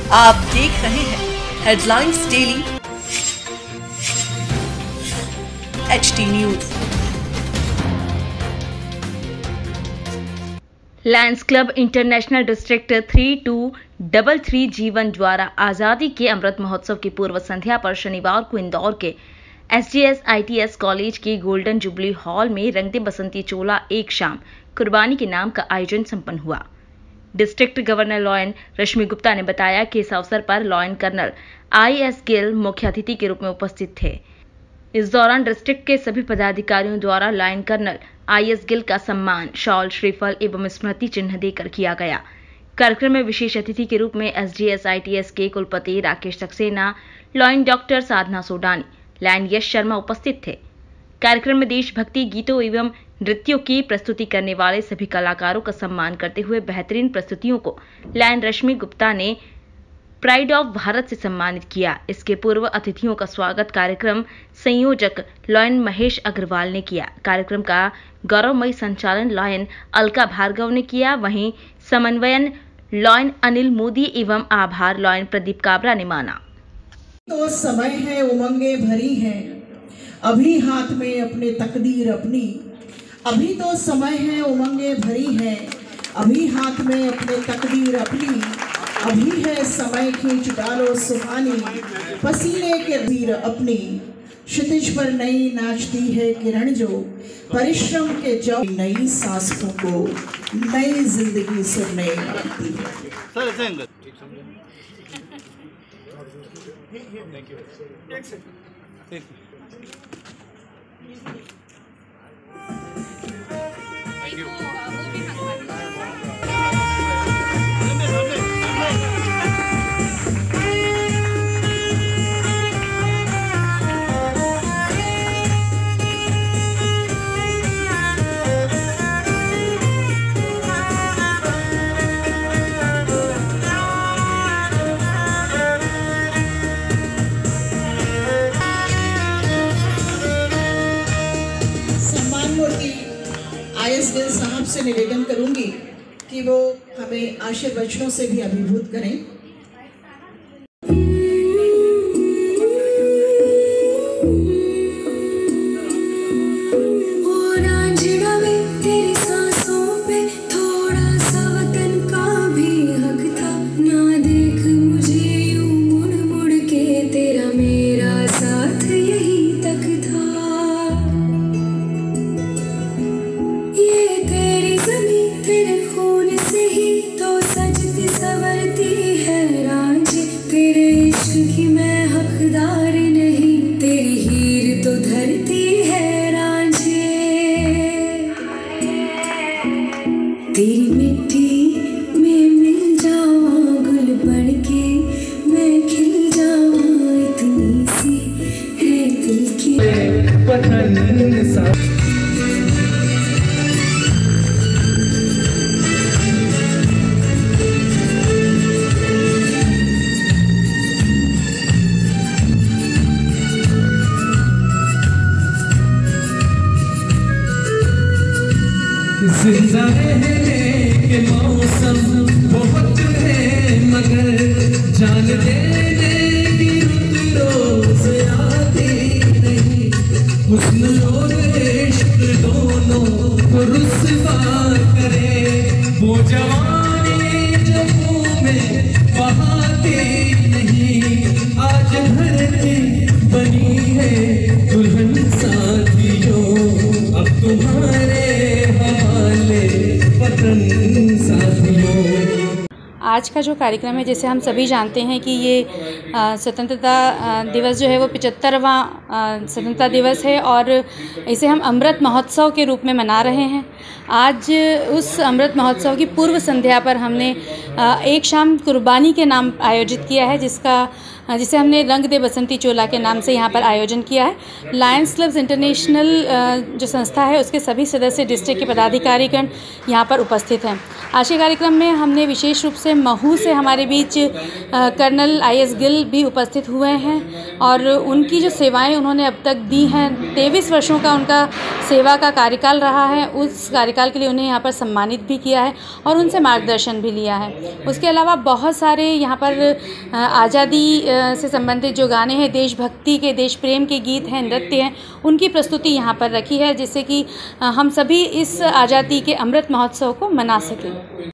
आप देख रहे हैं headlines daily HD news. Lions club international district 3233 जीवन द्वारा आजादी के अमृत महोत्सव की पूर्व संध्या पर शनिवार को इंदौर के SGS ITS कॉलेज के गोल्डन जुबली हॉल में रंग दे बसंती चोला एक शाम कुर्बानी के नाम का आयोजन संपन्न हुआ। District governor lion Rashmi Gupta ने बताया कि इस अवसर पर लॉयन कर्नल IS गिल मुख्य अतिथि के रूप में उपस्थित थे। इस दौरान डिस्ट्रिक्ट के सभी पदाधिकारियों द्वारा लायन कर्नल IS गिल का सम्मान शॉल, श्रीफल एवं स्मृति चिन्ह देकर किया गया। कार्यक्रम में विशेष अतिथि के रूप में SGS ITS के कुलपति Rakesh Saxena, lion doctor Sadhana Sodani, lion Yash Sharma उपस्थित थे। कार्यक्रम में देशभक्ति गीतों एवं नृत्यों की प्रस्तुति करने वाले सभी कलाकारों का सम्मान करते हुए बेहतरीन प्रस्तुतियों को लायन रश्मि गुप्ता ने प्राइड ऑफ भारत से सम्मानित किया। इसके पूर्व अतिथियों का स्वागत कार्यक्रम संयोजक लॉयन महेश अग्रवाल ने किया। कार्यक्रम का गौरवमयी संचालन लॉयन अलका भार्गव ने किया। वहीं समन्वयन लॉयन अनिल मोदी एवं आभार लॉयन प्रदीप काबरा ने माना। तो समय है, उमंगे भरी हैं, अभी हाथ में अपने तकदीर अपनी। अभी तो समय है, उमंगे भरी हैं, अभी हाथ में अपने तकदीर अपनी। अभी है समय, खींच डालो सुहानी, पसीने के वीर अपनी। क्षितिज पर नई नाचती है किरण जो, परिश्रम के जो नई सांसों को नई जिंदगी सुनने लगती है। IS गिल साहब से निवेदन करूंगी कि वो हमें आशीर्वचनों से भी अभिभूत करें। तेरी मिट्टी में मिल जाऊं, गुल बन के मैं खिल जाऊं, इतनी सी है दिल की पतन सा। जिंदा रहने के मौसम बहुत है, मगर जान देने की रुत रोज आती नहीं। हुस्न और इश्क दोनों को रुसवा करे, वो जवानी जो मुँह में बहाती नहीं। आज धरती बनी है दुल्हन साथियों, अब तुम्हारे आज का जो कार्यक्रम है, जैसे हम सभी जानते हैं कि ये स्वतंत्रता दिवस जो है वो 75वां स्वतंत्रता दिवस है और इसे हम अमृत महोत्सव के रूप में मना रहे हैं। आज उस अमृत महोत्सव की पूर्व संध्या पर हमने एक शाम कुर्बानी के नाम आयोजित किया है, जिसे हमने रंग दे बसंती चोला के नाम से यहाँ पर आयोजन किया है। लायंस क्लब्स इंटरनेशनल जो संस्था है उसके सभी सदस्य, डिस्ट्रिक्ट के पदाधिकारीगण यहाँ पर उपस्थित हैं। आज के कार्यक्रम में हमने विशेष रूप से महू से हमारे बीच कर्नल IS गिल भी उपस्थित हुए हैं और उनकी जो सेवाएं सेवाएं उन्होंने अब तक दी हैं। 23 वर्षों का उनका सेवा का कार्यकाल रहा है। उस कार्यकाल के लिए उन्हें यहाँ पर सम्मानित भी किया है और उनसे मार्गदर्शन भी लिया है। उसके अलावा बहुत सारे यहाँ पर आज़ादी से संबंधित जो गाने हैं, देशभक्ति के, देश प्रेम के गीत हैं, नृत्य हैं, उनकी प्रस्तुति यहाँ पर रखी है, जिससे कि हम सभी इस आज़ादी के अमृत महोत्सव को मना सकें।